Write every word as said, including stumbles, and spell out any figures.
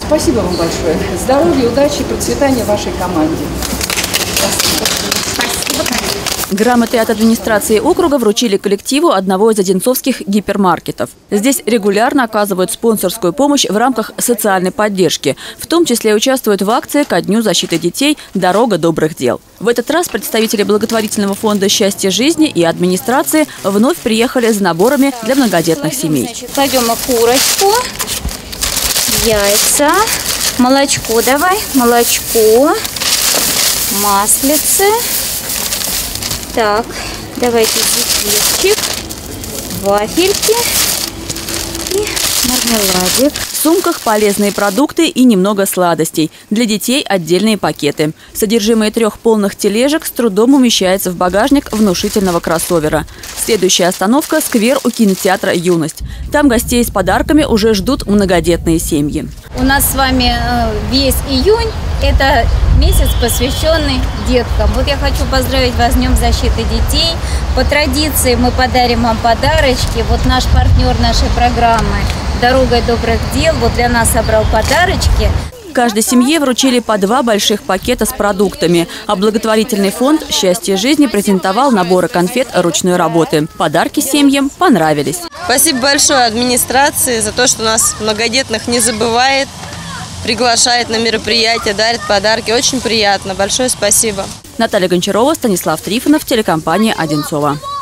Спасибо вам большое. Здоровья, удачи и процветания вашей команде. Спасибо. Грамоты от администрации округа вручили коллективу одного из одинцовских гипермаркетов. Здесь регулярно оказывают спонсорскую помощь в рамках социальной поддержки. В том числе участвуют в акции ко Дню защиты детей «Дорога добрых дел». В этот раз представители благотворительного фонда «Счастье жизни» и администрации вновь приехали с наборами для многодетных семей. Значит, кладем курочку, яйца, молочко давай, молочко, маслице. Так, давайте зефирчик, вафельки и мармеладик. В сумках полезные продукты и немного сладостей. Для детей отдельные пакеты. Содержимое трех полных тележек с трудом умещается в багажник внушительного кроссовера. Следующая остановка – сквер у кинотеатра «Юность». Там гостей с подарками уже ждут многодетные семьи. У нас с вами весь июнь – это месяц, посвященный деткам. Вот я хочу поздравить вас с Днем защиты детей. По традиции мы подарим вам подарочки. Вот наш партнер нашей программы «Дорогой добрых дел» вот для нас собрал подарочки. Каждой семье вручили по два больших пакета с продуктами. А благотворительный фонд «Счастье жизни» презентовал наборы конфет ручной работы. Подарки семьям понравились. Спасибо большое администрации за то, что нас многодетных не забывает, приглашает на мероприятия, дарит подарки. Очень приятно. Большое спасибо. Наталья Гончарова, Станислав Трифонов, телекомпания «Одинцово».